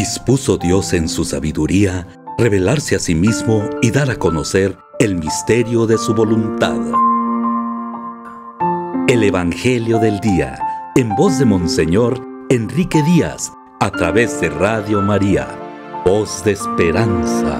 Dispuso Dios en su sabiduría revelarse a sí mismo y dar a conocer el misterio de su voluntad. El Evangelio del Día, en voz de Monseñor Enrique Díaz, a través de Radio María, Voz de Esperanza.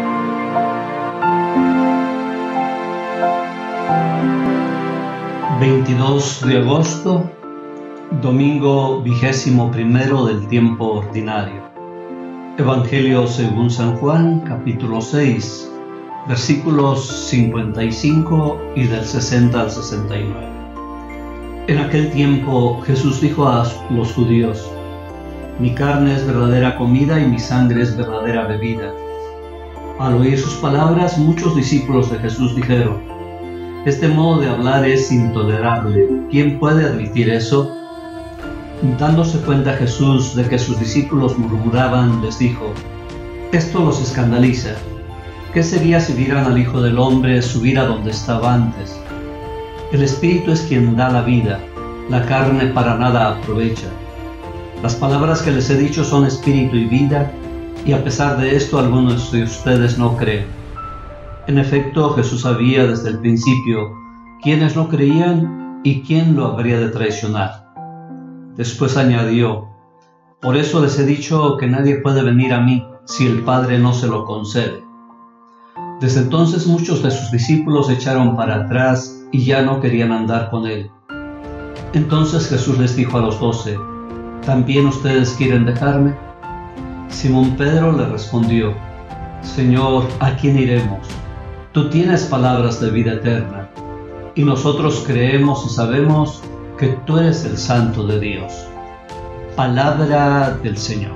...22 de agosto, domingo 21 del tiempo ordinario. Evangelio según San Juan, capítulo 6, versículos 55 y del 60 al 69. En aquel tiempo Jesús dijo a los judíos: «Mi carne es verdadera comida y mi sangre es verdadera bebida». Al oír sus palabras, muchos discípulos de Jesús dijeron: «Este modo de hablar es intolerable. ¿Quién puede admitir eso?». Dándose cuenta Jesús de que sus discípulos murmuraban, les dijo: «Esto los escandaliza. ¿Qué sería si vieran al Hijo del Hombre subir a donde estaba antes? El Espíritu es quien da la vida, la carne para nada aprovecha. Las palabras que les he dicho son espíritu y vida, y a pesar de esto algunos de ustedes no creen». En efecto, Jesús sabía desde el principio quiénes no creían y quién lo habría de traicionar. Después añadió: «Por eso les he dicho que nadie puede venir a mí si el Padre no se lo concede». Desde entonces muchos de sus discípulos echaron para atrás y ya no querían andar con él. Entonces Jesús les dijo a los 12: «¿También ustedes quieren dejarme?». Simón Pedro le respondió: «Señor, ¿a quién iremos? Tú tienes palabras de vida eterna, y nosotros creemos y sabemos que tú eres el Santo de Dios». Palabra del Señor.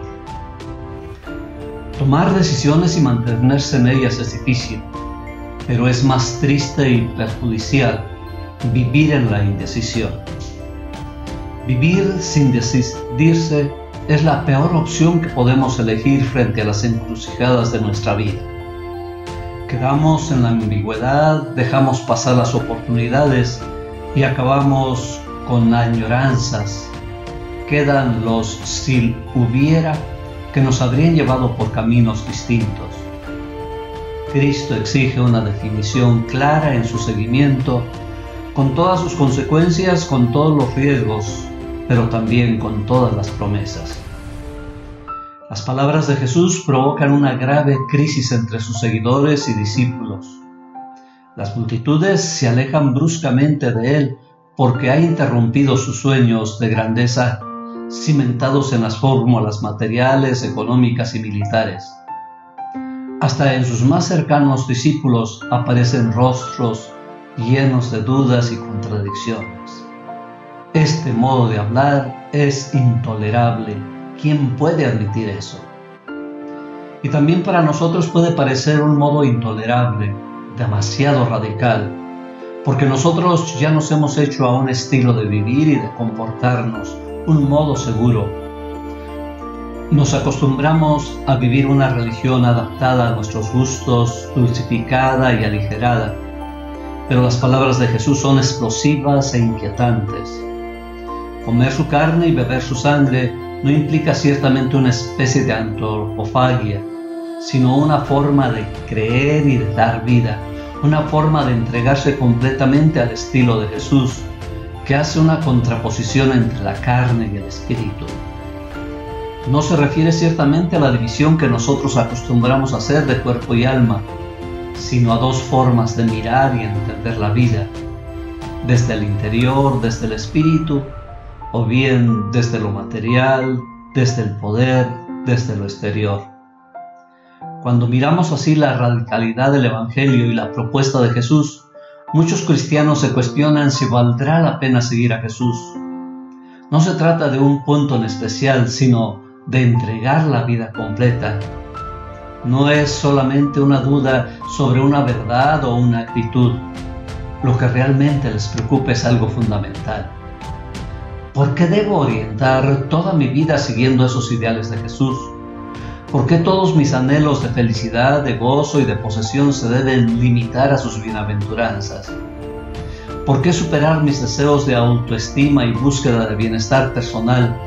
Tomar decisiones y mantenerse en ellas es difícil, pero es más triste y perjudicial vivir en la indecisión. Vivir sin decidirse es la peor opción que podemos elegir frente a las encrucijadas de nuestra vida. Quedamos en la ambigüedad, dejamos pasar las oportunidades y acabamos con añoranzas. Quedan los si hubiera que nos habrían llevado por caminos distintos. Cristo exige una definición clara en su seguimiento, con todas sus consecuencias, con todos los riesgos, pero también con todas las promesas. Las palabras de Jesús provocan una grave crisis entre sus seguidores y discípulos. Las multitudes se alejan bruscamente de él porque ha interrumpido sus sueños de grandeza cimentados en las fórmulas materiales, económicas y militares. Hasta en sus más cercanos discípulos aparecen rostros llenos de dudas y contradicciones. Este modo de hablar es intolerable. ¿Quién puede admitir eso? Y también para nosotros puede parecer un modo intolerable, demasiado radical, porque nosotros ya nos hemos hecho a un estilo de vivir y de comportarnos, un modo seguro. Nos acostumbramos a vivir una religión adaptada a nuestros gustos, dulcificada y aligerada, pero las palabras de Jesús son explosivas e inquietantes. Comer su carne y beber su sangre no implica ciertamente una especie de antropofagia, sino una forma de creer y de dar vida, una forma de entregarse completamente al estilo de Jesús, que hace una contraposición entre la carne y el espíritu. No se refiere ciertamente a la división que nosotros acostumbramos a hacer de cuerpo y alma, sino a dos formas de mirar y entender la vida, desde el interior, desde el espíritu, o bien desde lo material, desde el poder, desde lo exterior. Cuando miramos así la radicalidad del Evangelio y la propuesta de Jesús, muchos cristianos se cuestionan si valdrá la pena seguir a Jesús. No se trata de un punto en especial, sino de entregar la vida completa. No es solamente una duda sobre una verdad o una actitud. Lo que realmente les preocupa es algo fundamental. ¿Por qué debo orientar toda mi vida siguiendo esos ideales de Jesús? ¿Por qué todos mis anhelos de felicidad, de gozo y de posesión se deben limitar a sus bienaventuranzas? ¿Por qué superar mis deseos de autoestima y búsqueda de bienestar personal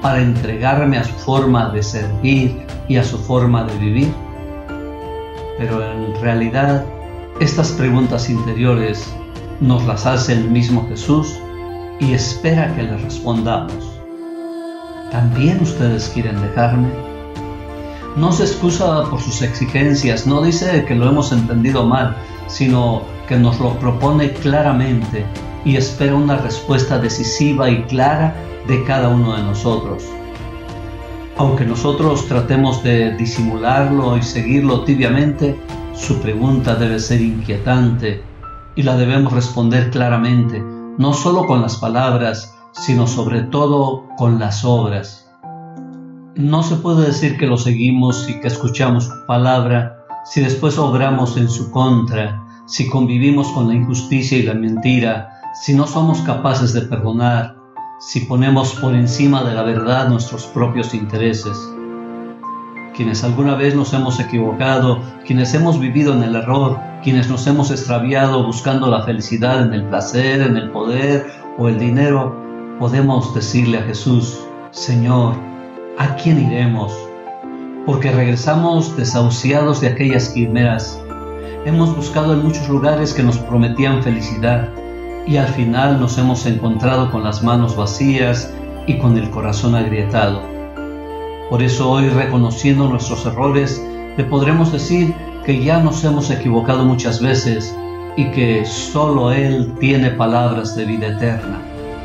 para entregarme a su forma de servir y a su forma de vivir? Pero en realidad, estas preguntas interiores nos las hace el mismo Jesús y espera que le respondamos. ¿También ustedes quieren dejarme? No se excusa por sus exigencias, no dice que lo hemos entendido mal, sino que nos lo propone claramente y espera una respuesta decisiva y clara de cada uno de nosotros. Aunque nosotros tratemos de disimularlo y seguirlo tibiamente, su pregunta debe ser inquietante y la debemos responder claramente, no solo con las palabras, sino sobre todo con las obras. No se puede decir que lo seguimos y que escuchamos su palabra si después obramos en su contra, si convivimos con la injusticia y la mentira, si no somos capaces de perdonar, si ponemos por encima de la verdad nuestros propios intereses. Quienes alguna vez nos hemos equivocado, quienes hemos vivido en el error, quienes nos hemos extraviado buscando la felicidad en el placer, en el poder o el dinero, podemos decirle a Jesús: Señor, ¿a quién iremos? Porque regresamos desahuciados de aquellas quimeras. Hemos buscado en muchos lugares que nos prometían felicidad y al final nos hemos encontrado con las manos vacías y con el corazón agrietado. Por eso hoy, reconociendo nuestros errores, le podremos decir que ya nos hemos equivocado muchas veces y que solo Él tiene palabras de vida eterna.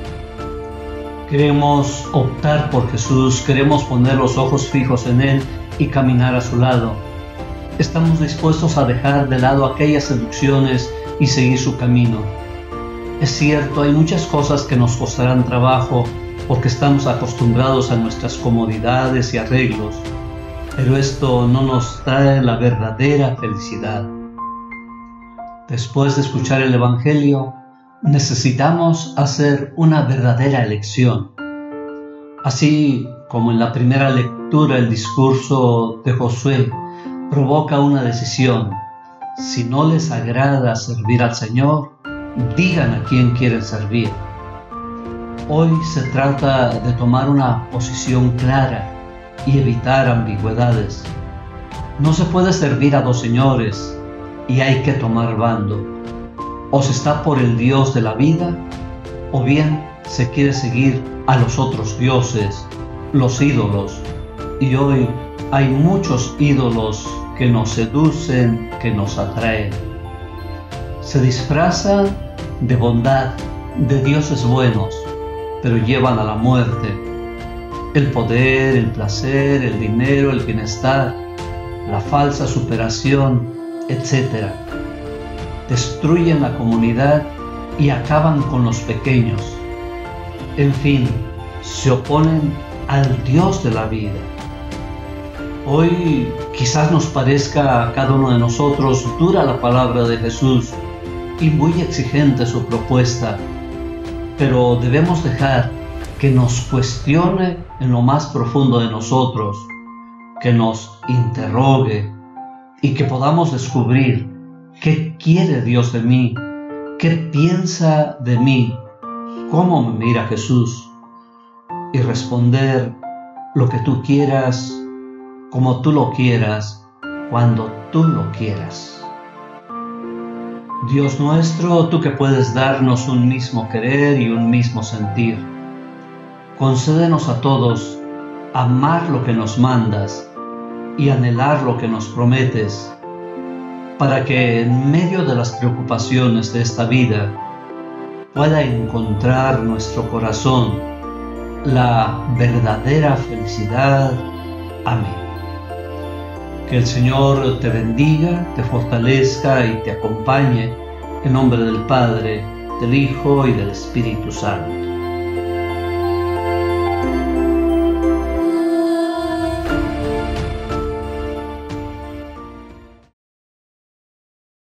Queremos optar por Jesús, queremos poner los ojos fijos en Él y caminar a su lado. Estamos dispuestos a dejar de lado aquellas seducciones y seguir su camino. Es cierto, hay muchas cosas que nos costarán trabajo porque estamos acostumbrados a nuestras comodidades y arreglos, pero esto no nos trae la verdadera felicidad. Después de escuchar el Evangelio, necesitamos hacer una verdadera elección. Así como en la primera lectura el discurso de Josué provoca una decisión: si no les agrada servir al Señor, digan a quién quieren servir. Hoy se trata de tomar una posición clara y evitar ambigüedades. No se puede servir a dos señores y hay que tomar bando. O se está por el Dios de la vida, o bien se quiere seguir a los otros dioses, los ídolos. Y hoy hay muchos ídolos que nos seducen, que nos atraen. Se disfrazan de bondad, de dioses buenos, pero llevan a la muerte. El poder, el placer, el dinero, el bienestar, la falsa superación, etc. Destruyen la comunidad y acaban con los pequeños. En fin, se oponen al Dios de la vida. Hoy quizás nos parezca a cada uno de nosotros dura la palabra de Jesús y muy exigente su propuesta, pero debemos dejar que nos cuestione en lo más profundo de nosotros, que nos interrogue y que podamos descubrir qué quiere Dios de mí, qué piensa de mí, cómo me mira Jesús, y responder: lo que tú quieras, como tú lo quieras, cuando tú lo quieras. Dios nuestro, tú que puedes darnos un mismo querer y un mismo sentir, concédenos a todos amar lo que nos mandas y anhelar lo que nos prometes, para que en medio de las preocupaciones de esta vida pueda encontrar nuestro corazón la verdadera felicidad. Amén. Que el Señor te bendiga, te fortalezca y te acompañe, en nombre del Padre, del Hijo y del Espíritu Santo.